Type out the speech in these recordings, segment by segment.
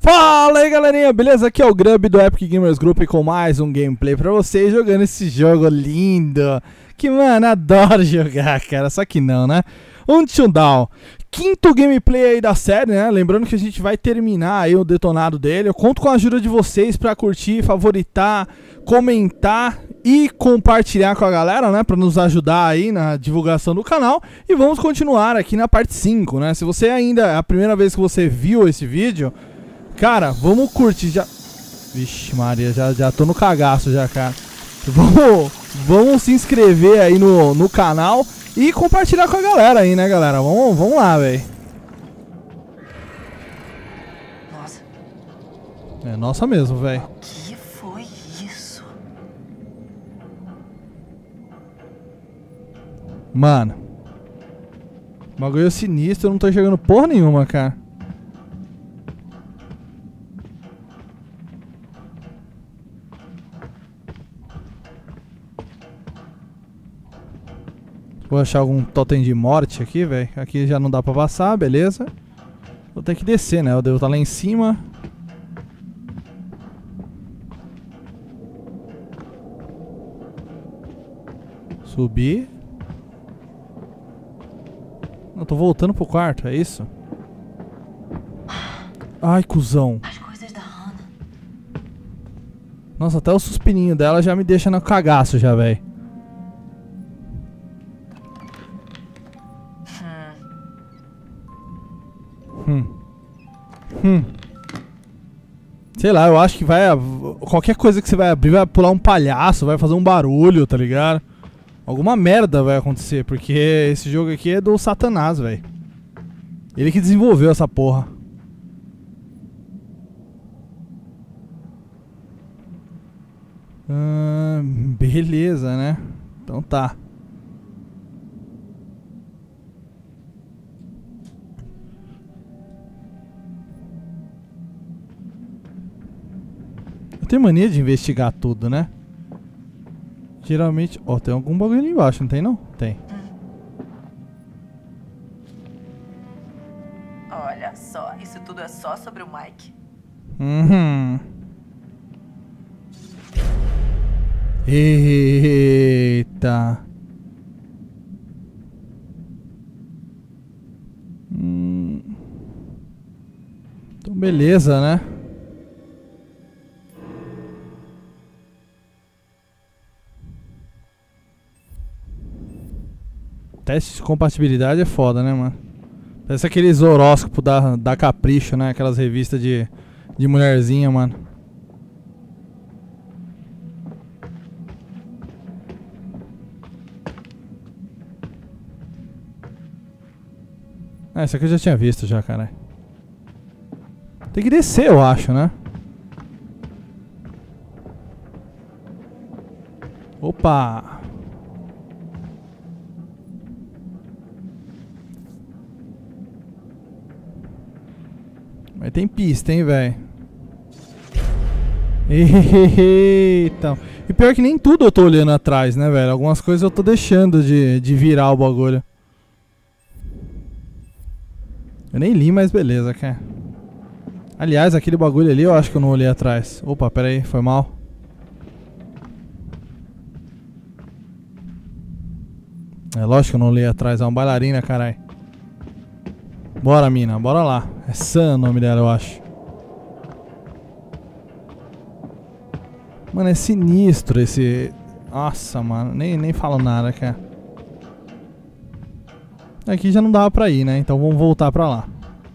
Fala aí galerinha, beleza? Aqui é o Grub do Epic Gamers Group com mais um gameplay pra vocês jogando esse jogo lindo que, mano, adoro jogar, cara, só que não, né? Until Dawn, quinto gameplay aí da série, né? Lembrando que a gente vai terminar aí o detonado dele. Eu conto com a ajuda de vocês pra curtir, favoritar, comentar e compartilhar com a galera, né? Pra nos ajudar aí na divulgação do canal. E vamos continuar aqui na parte 5, né? Se você ainda é a primeira vez que você viu esse vídeo, cara, vamos curtir já. Vixe Maria, já tô no cagaço já, cara. Vamos se inscrever aí no canal e compartilhar com a galera aí, né, galera? Vamos lá, velho. Nossa. É nossa mesmo, velho. O que foi isso? Mano, bagulho sinistro, eu não tô enxergando porra nenhuma, cara. Vou achar algum totem de morte aqui, velho. Aqui já não dá pra passar, beleza. Vou ter que descer, né? Eu devo estar lá em cima. Subir. Eu tô voltando pro quarto, é isso? Ai, cuzão. As coisas da Hannah. Nossa, até o suspirinho dela já me deixa no cagaço já, velho. Sei lá, eu acho que vai... Qualquer coisa que você vai abrir vai pular um palhaço, vai fazer um barulho, tá ligado? Alguma merda vai acontecer, porque esse jogo aqui é do Satanás, velho. Ele que desenvolveu essa porra. Beleza, né? Então tá. Tem mania de investigar tudo, né? Geralmente... Ó, tem algum bagulho ali embaixo, não tem não? Tem. Olha só, isso tudo é só sobre o Mike. Eita. Então beleza, né? Teste de compatibilidade é foda, né, mano? Parece aqueles horóscopos da Capricho, né? Aquelas revistas de mulherzinha, mano. Ah, essa aqui eu já tinha visto já, caralho. Tem que descer, eu acho, né? Opa! Mas tem pista, hein, velho. Eita. E pior que nem tudo eu tô olhando atrás, né, velho? Algumas coisas eu tô deixando de virar o bagulho. Eu nem li, mas beleza, cara. Aliás, aquele bagulho ali eu acho que eu não olhei atrás. Opa, pera aí, foi mal. É lógico que eu não olhei atrás, é uma bailarina, caralho. Bora, mina, bora lá. É Sam o nome dela, eu acho. Mano, é sinistro esse... Nossa, mano, nem falo nada, cara. Aqui já não dava pra ir, né? Então vamos voltar pra lá.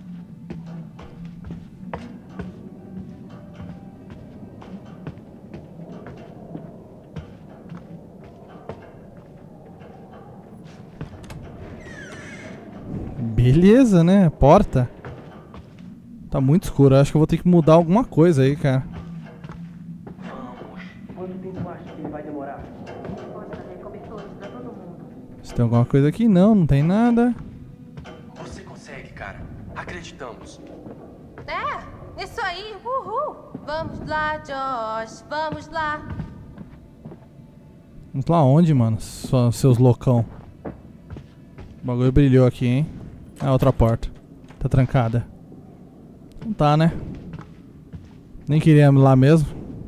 Beleza, né? Porta. Tá muito escuro. Acho que eu vou ter que mudar alguma coisa aí, cara. Vamos. Quanto tempo acha que ele vai demorar? Pode fazer cobertores pra todo mundo. Se tem alguma coisa aqui, não tem nada. Você consegue, cara. Acreditamos. É, isso aí, uhul. Vamos lá, Josh, vamos lá. Vamos lá onde, mano? Seus loucão. O bagulho brilhou aqui, hein? Ah, outra porta. Tá trancada. Não tá, né? Nem queria ir lá mesmo.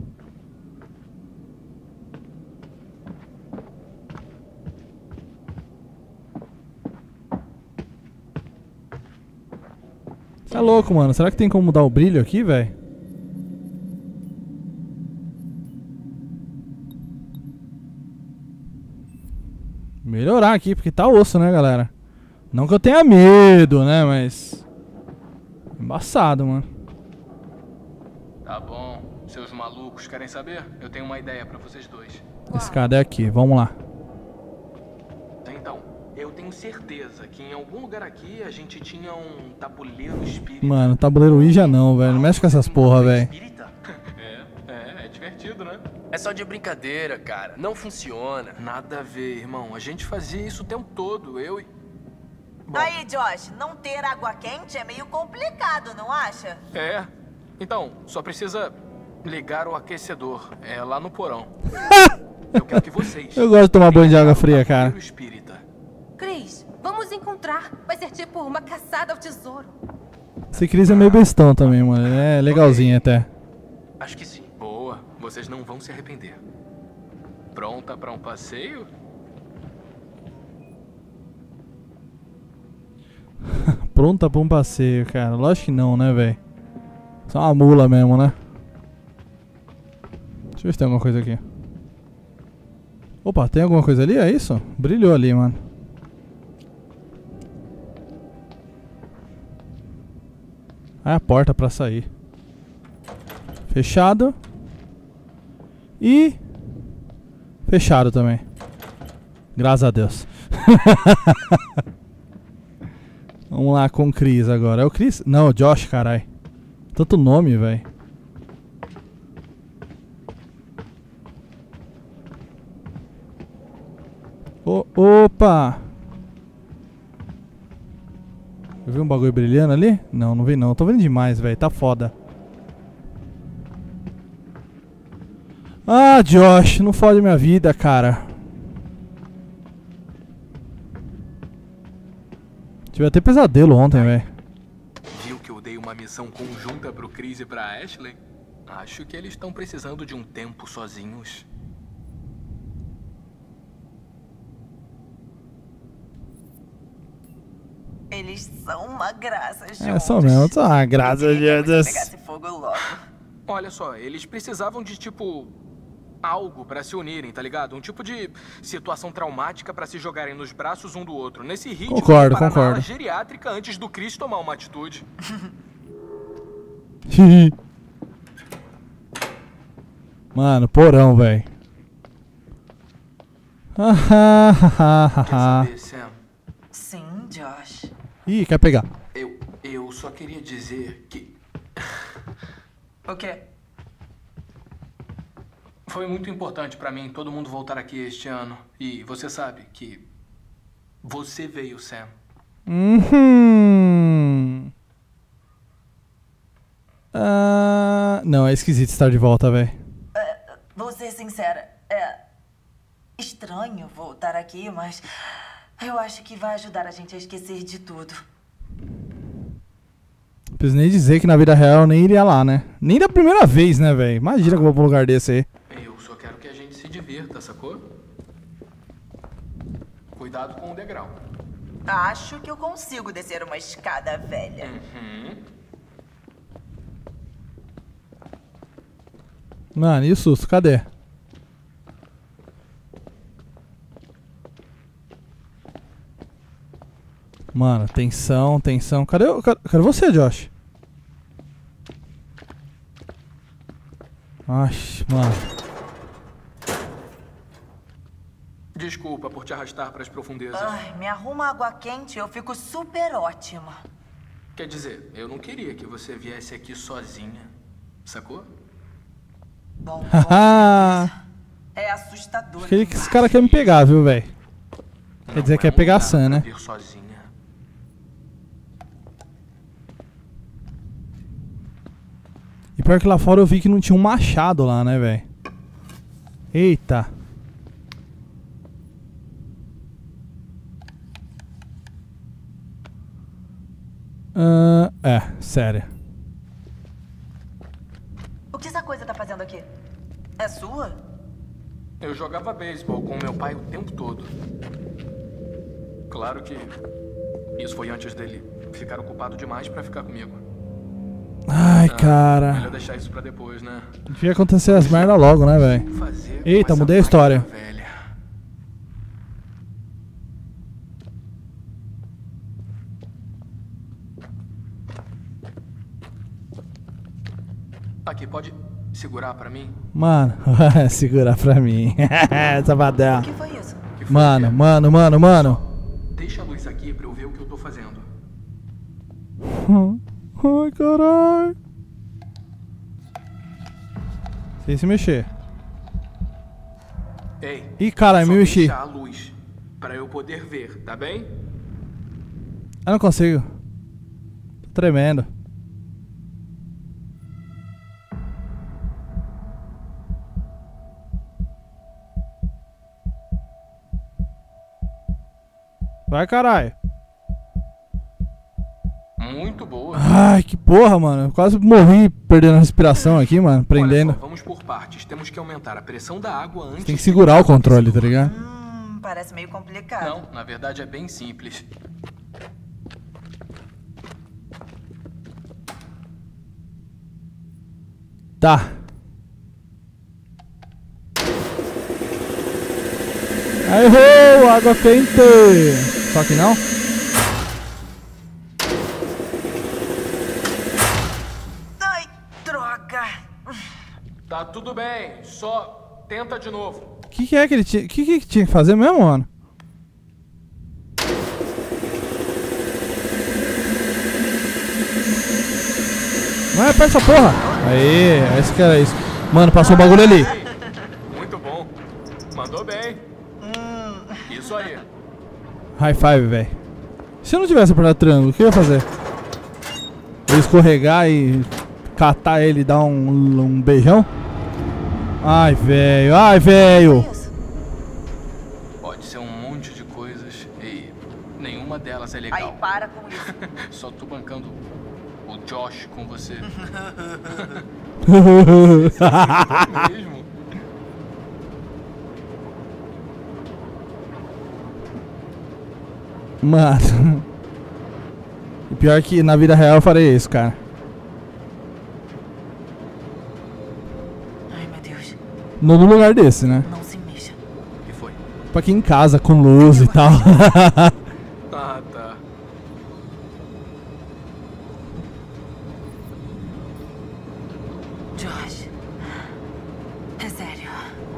Você é louco, mano. Será que tem como mudar o brilho aqui, velho? Melhorar aqui, porque tá osso, né, galera? Não que eu tenha medo, né, mas... Embaçado, mano. Tá bom. Seus malucos querem saber? Eu tenho uma ideia pra vocês dois. A escada é aqui, vamos lá. Então, eu tenho certeza que em algum lugar aqui a gente tinha um tabuleiro espírita. Mano, tabuleiro Ouija não, velho. Não mexe com essas porra, velho. Espírita? É divertido, né? É só de brincadeira, cara. Não funciona. Nada a ver, irmão. A gente fazia isso o tempo todo, eu e... Bom, Aí, Josh, não ter água quente é meio complicado, não acha? é. Então, só precisa ligar o aquecedor. É lá no porão. Eu quero que vocês... Eu gosto de tomar banho de água fria, cara. Tabuleiro espírita. Cris, vamos encontrar. Vai ser tipo uma caçada ao tesouro. Esse Chris é meio bestão também, mano. Ele é legalzinho até. Acho que sim. Boa. Vocês não vão se arrepender. Pronta pra um passeio? Pronta pra um passeio, cara. Lógico que não, né, velho? Só uma mula mesmo, né? Deixa eu ver se tem alguma coisa aqui. Opa, tem alguma coisa ali? É isso? Brilhou ali, mano. Ah, é a porta pra sair. Fechado. E... fechado também. Graças a Deus. Vamos lá com o Chris agora. É o Chris? Não, o Josh, carai. Tanto nome, velho. Opa! Eu vi um bagulho brilhando ali? Não, não vi não. Tô vendo demais, velho. Tá foda. Ah, Josh, não fode minha vida, cara. Tive até pesadelo ontem, velho. Viu que eu dei uma missão conjunta pro Chris e pra Ashley? Acho que eles estão precisando de um tempo sozinhos. Eles são uma graça, juntos. É, são mesmo. São uma graça, Eu queria que Jesus. pegasse fogo logo. Olha só, eles precisavam de tipo... algo pra se unirem, tá ligado? Um tipo de situação traumática pra se jogarem nos braços um do outro. Nesse ritmo, Concordo, parar na concordo. ala geriátrica antes do Chris tomar uma atitude. Mano, porão, velho. Quer saber, Sam? Sim, Josh. Ih, quer pegar. Eu só queria dizer que... O quê? Foi muito importante pra mim todo mundo voltar aqui este ano. E você sabe que... você veio, Sam. Não, é esquisito estar de volta, velho. Vou ser sincera, é estranho voltar aqui, mas eu acho que vai ajudar a gente a esquecer de tudo. Não preciso nem dizer que na vida real eu nem iria lá, né? Nem da primeira vez, né, velho? Imagina que eu vou pra um lugar desse aí. Eu só quero que a gente se divirta, sacou? Cuidado com o degrau. Acho que eu consigo descer uma escada velha. Mano, e o susto? Cadê? Mano, tensão, tensão. Cadê você, Josh? Ai, mano. Desculpa por te arrastar para as profundezas. Ai, me arruma água quente, eu fico super ótima. Quer dizer, eu não queria que você viesse aqui sozinha, sacou? Bom, Haha. é assustador. Acho que esse cara quer me pegar, viu, velho? Quer dizer que é pegação, né? Vir sozinha. E pior que lá fora eu vi que não tinha um machado lá, né, velho? Eita. Sério. essa coisa tá fazendo aqui? É sua? Eu jogava beisebol com meu pai o tempo todo. Claro que isso foi antes dele ficar ocupado demais pra ficar comigo. Ai, cara. Melhor deixar isso pra depois, né? Devia acontecer as merda logo, né, velho? Fazer com Eita, essa mudei a história. máquina velha. Aqui, pode segurar pra mim? Mano, segurar pra mim. Sabadão. O que foi isso? Que foi, Mano, Fê? mano. Deixa a luz aqui pra eu ver o que eu tô fazendo. Ai, caralho. Sem se mexer. Ei, Ih, caralho, só me mexi. deixa a luz pra eu poder ver, tá bem? Eu não consigo. Tô tremendo. Vai, caralho. Muito boa. Ai, que porra, mano. Eu quase morri perdendo a respiração aqui, mano. Prendendo. Olha só, vamos por partes. Temos que aumentar a pressão da água antes. Tem que segurar o controle, tá ligado? Parece meio complicado. Não, na verdade é bem simples. Tá. Errou! Água quente! Só que não? Ai, droga! Tá tudo bem, só tenta de novo. O que é que ele tinha... que tinha que fazer mesmo, mano? Vai, aperta essa porra! Aê, esse que era isso. Mano, passou um bagulho ali. Muito bom. Mandou bem. Isso aí. High five, velho. Se eu não tivesse apertado triângulo, o que eu ia fazer? Eu ia escorregar e catar ele e dar um beijão? Ai, velho. Ai, velho. Isso. Pode ser um monte de coisas e nenhuma delas é legal. Aí, para com isso. Só tô bancando o Josh com você. Mesmo? Mano. E pior que na vida real eu farei isso, cara. Ai, meu Deus. No lugar desse, né? Não se mexa. O que foi? Pra aqui em casa, com luz e tal. Ah, tá. Josh. É sério.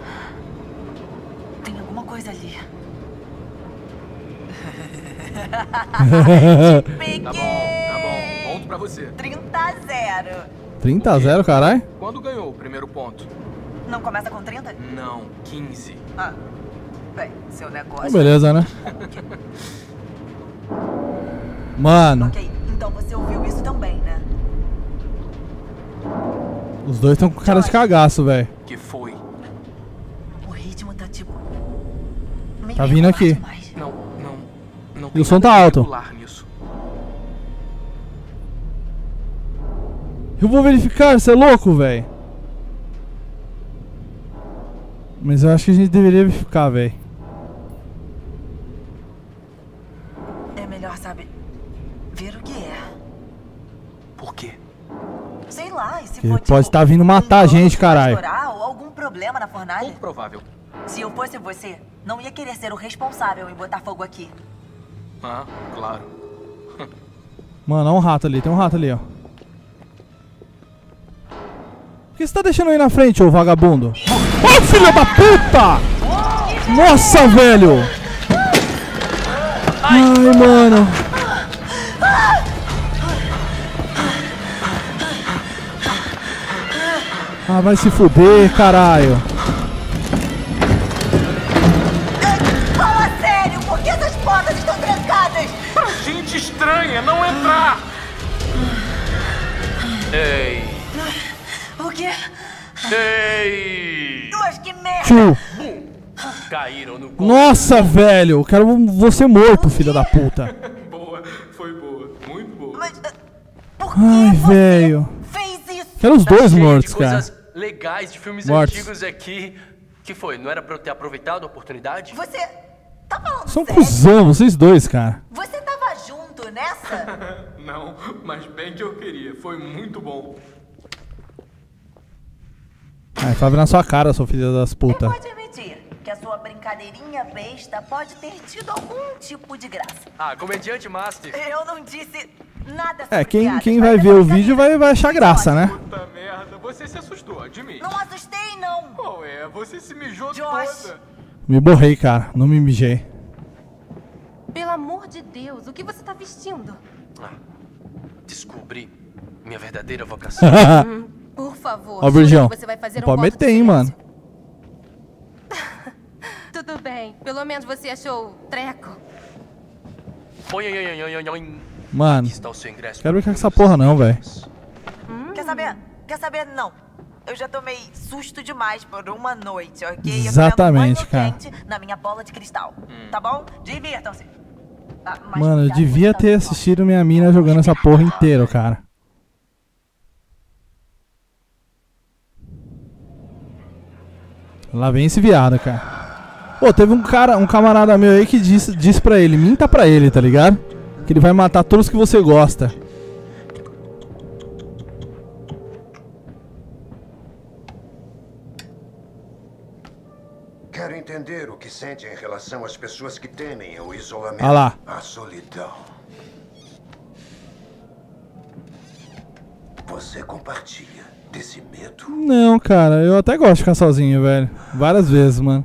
Tem alguma coisa ali. Tá bom. Ponto pra você. 30-0. 30-0, caralho? Quando ganhou o primeiro ponto? Não começa com 30? Não, 15. Ah. Bem, seu negócio. Ah, beleza, né? Mano, Ok, então você ouviu isso também, né? os dois estão com cara de cagaço, velho. Que foi? O ritmo tá tipo. meio Tá vindo regular aqui. demais. Não E o som tá nada de alto. regular nisso. Eu vou verificar, você é louco, velho. Mas eu acho que a gente deveria verificar, velho. É melhor, sabe, ver o que é. Por quê? Sei lá, e se Ele for pode estar vindo matar a gente, caralho. estourar ou algum problema na fornalha? Pouco provável. Se eu fosse você, não ia querer ser o responsável em botar fogo aqui. Ah, claro. Mano, olha um rato ali, tem um rato ali, ó. Por que você tá deixando eu ir na frente, ô vagabundo? Ô, filho da puta! Nossa, velho! Ai, mano. Ah, vai se fuder, caralho. Fala sério, por que essas portas estão trancadas? Pra gente estranha não entrar! Ei! O quê? Ei! Duas, que merda! Tio. Caíram no gol. Nossa, velho. Eu quero você morto, filho da puta. Boa, foi boa. Muito boa. Mas por que Ai, você velho. fez isso? Quero os Tá dois cheio de mortos, cara. coisas legais de filmes Mortos. antigos aqui. Que foi? Não era pra eu ter aproveitado a oportunidade? Você tá falando São sério? cuzão, vocês dois, cara. Você tava junto nessa? Não, mas bem que eu queria. Foi muito bom. Ai, Fábio na sua cara, seu filho das putas. Pode admitir que a sua brincadeirinha besta pode ter tido algum tipo de graça. Ah, comediante master. Eu não disse nada sobre É, quem piadas, vai mas ver é o brincadeira. vídeo vai achar graça, né? Puta merda, você se assustou, admite. Não assustei, não. Qual é? Você se mijou Josh. toda. Me borrei, cara. Não me mijei. Pelo amor de Deus, o que você tá vestindo? Ah, descobri minha verdadeira vocação. Por favor, Ó, Virgão. juro que você vai fazer Pode voto de meter, hein, mano. silêncio. Tudo bem, pelo menos você achou treco. Oi, oi, oi, oi, oi, oi. Mano, Aqui está o seu ingresso. quero brincar com essa porra não, velho. Quer saber? Quer saber? Não. Eu já tomei susto demais por uma noite, ok? Eu tô Exatamente, vendo banho cara. quente na minha bola de cristal. Tá bom? Divirtam-se. Ah, mas Mano, eu cuidado devia com ter tanto assistido minha mina jogando essa porra inteira, cara. Lá vem esse viado, cara. Pô, teve um camarada meu aí que disse pra ele, minta pra ele, tá ligado? Que ele vai matar todos que você gosta. Quero entender o que sente em relação às pessoas que temem o isolamento. Ah lá. A solidão. Você compartilha desse medo? Não, cara, eu até gosto de ficar sozinho, velho. Várias vezes, mano.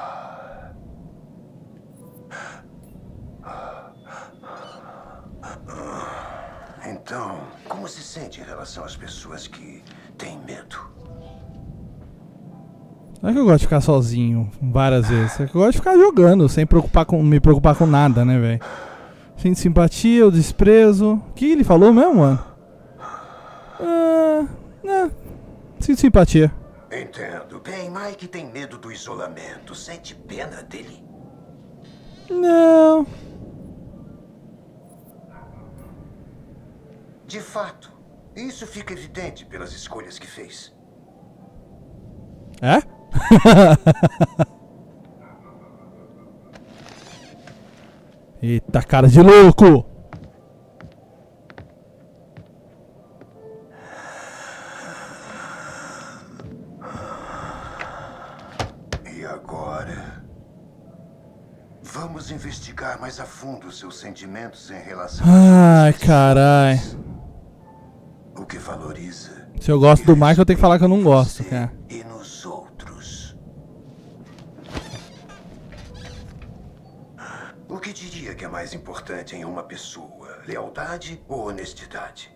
Então, como se sente em relação às pessoas que têm medo? Não é que eu gosto de ficar sozinho várias vezes. É que eu gosto de ficar jogando, sem me preocupar com nada, né, velho? Sem simpatia, ou desprezo. O que ele falou mesmo, mano? Sem simpatia. Entendo. Bem, Mike tem medo do isolamento. Sente pena dele? Não. De fato. Isso fica evidente pelas escolhas que fez. É? Eita, cara de louco! E agora? Vamos investigar mais a fundo seus sentimentos em relação Ai, carai. o que valoriza. Se eu gosto do Mike, eu tenho que falar que eu não gosto, cara. E nos outros. O que diria que é mais importante em uma pessoa? Lealdade ou honestidade?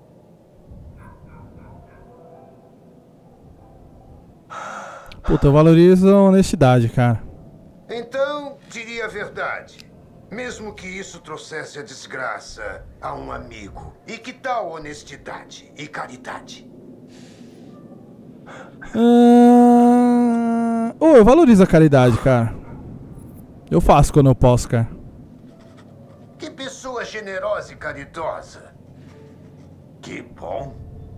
Puta, eu valorizo a honestidade, cara. Então, diria a verdade. Mesmo que isso trouxesse a desgraça a um amigo. E que tal honestidade e caridade? Eu valorizo a caridade, cara. Eu faço quando eu posso, cara. Que pessoa generosa e caridosa. Que bom.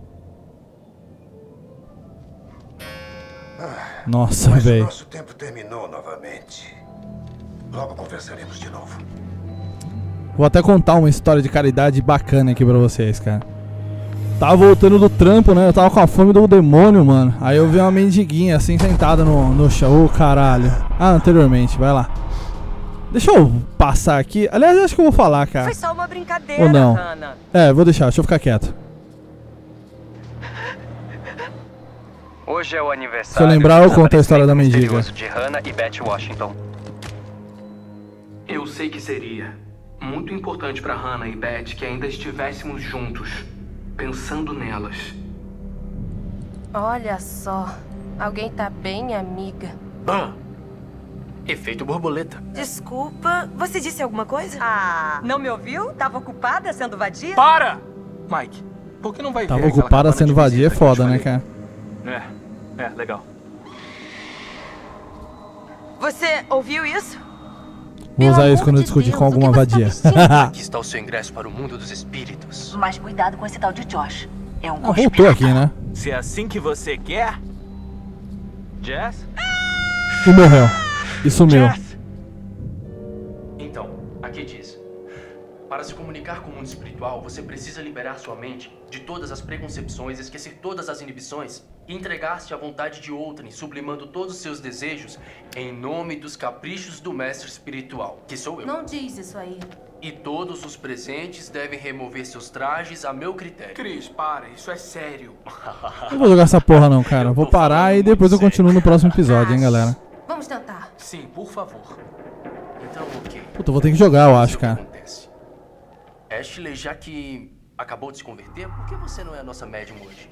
Nossa, Mas o velho. nosso tempo terminou novamente. Logo conversaremos de novo. Vou até contar uma história de caridade bacana aqui pra vocês, cara. Tava voltando do trampo, né? Eu tava com a fome do demônio, mano. Aí eu vi uma mendiguinha assim, sentada no chão. Ô, caralho. Ah, anteriormente, vai lá. Deixa eu passar aqui. Aliás, eu acho que eu vou falar, cara. Foi só uma brincadeira, Ou não? Hannah. É, vou deixar, deixa eu ficar quieto. Hoje é o aniversário. Se eu lembrar, eu do conto a história da desaparecimento mendiga. misterioso de Hannah e Beth Washington. Eu sei que seria muito importante pra Hannah e Beth que ainda estivéssemos juntos, pensando nelas. Olha só, alguém tá bem amiga. Efeito borboleta. Desculpa, você disse alguma coisa? Ah, não me ouviu? Tava ocupada sendo vadia? Para! Mike, por que não vai Tava ver aquela ocupada cabana sendo de vadia, é visita que eu te foda, né, falei? cara? Legal. Você ouviu isso? Vou usar Pelo isso quando eu amor de discutir Deus, com o que alguma você tá vadia. vestindo? Aqui está o seu ingresso para o mundo dos espíritos. Mas cuidado com esse tal de Josh. É um Ah, voltou aqui, né? Se é assim que você quer, Jess? E morreu. E sumiu. Jess! Então, aqui diz: para se comunicar com o mundo espiritual, você precisa liberar sua mente de todas as preconcepções, esquecer todas as inibições e entregar-se à vontade de outrem, sublimando todos os seus desejos em nome dos caprichos do mestre espiritual, que sou eu. Não diz isso aí. E todos os presentes devem remover seus trajes a meu critério. Cris, para, isso é sério. Não vou jogar essa porra não, cara. Vou parar e depois eu continuo no próximo episódio, hein, galera. Vamos tentar. Sim, por favor. Então, ok. Puta, eu vou ter que jogar, eu acho, cara. Acontece. Ashley, já que acabou de se converter, por que você não é a nossa médium hoje?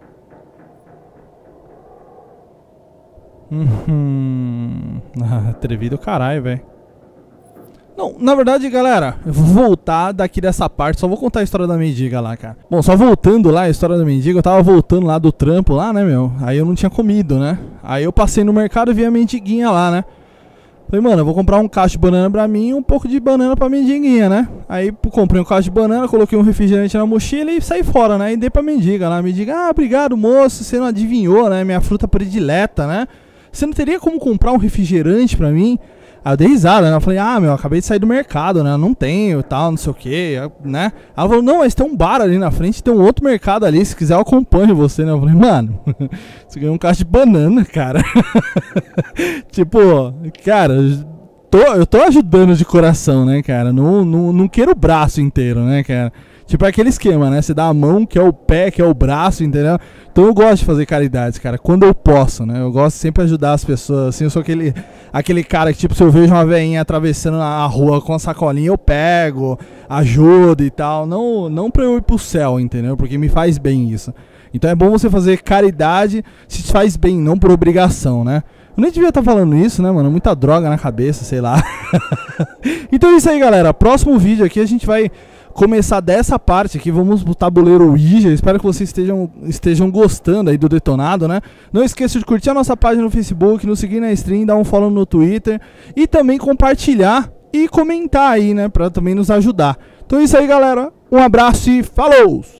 Atrevido caralho, velho. Não, na verdade, galera, eu vou voltar daqui dessa parte. Só vou contar a história da mendiga lá, cara. Bom, só voltando lá, a história da mendiga. Eu tava voltando lá do trampo lá, né, meu? Aí eu não tinha comido, né? Aí eu passei no mercado e vi a mendiguinha lá, né? Falei, mano, eu vou comprar um cacho de banana pra mim e um pouco de banana pra mendiguinha, né? Aí comprei um cacho de banana, coloquei um refrigerante na mochila e saí fora, né? E dei pra mendiga lá. A mendiga, ah, obrigado, moço, você não adivinhou, né? Minha fruta predileta, né? Você não teria como comprar um refrigerante pra mim? Aí eu dei risada, né? Eu falei, ah, meu, acabei de sair do mercado, né? Não tenho e tal, não sei o que, né? Ela falou, não, mas tem um bar ali na frente, tem um outro mercado ali, se quiser eu acompanho você, né? Eu falei, mano, você ganhou um cacho de banana, cara. Tipo, cara, eu tô ajudando de coração, né, cara? Não quero o braço inteiro, né, cara? Tipo, é aquele esquema, né? Você dá a mão, que é o pé, que é o braço, entendeu? Então eu gosto de fazer caridades, cara, quando eu posso, né? Eu gosto sempre de ajudar as pessoas, assim, eu sou aquele cara que, tipo, se eu vejo uma velhinha atravessando a rua com a sacolinha, eu pego, ajudo e tal. Não pra eu ir pro céu, entendeu? Porque me faz bem isso. Então é bom você fazer caridade se te faz bem, não por obrigação, né? Eu nem devia estar falando isso, né, mano? Muita droga na cabeça, sei lá. Então é isso aí, galera. Próximo vídeo aqui a gente vai começar dessa parte aqui, vamos pro tabuleiro Ouija. Espero que vocês estejam gostando aí do detonado, né? Não esqueça de curtir a nossa página no Facebook, nos seguir na stream, dar um follow no Twitter e também compartilhar e comentar aí, né, pra também nos ajudar. Então é isso aí, galera. Um abraço e falou!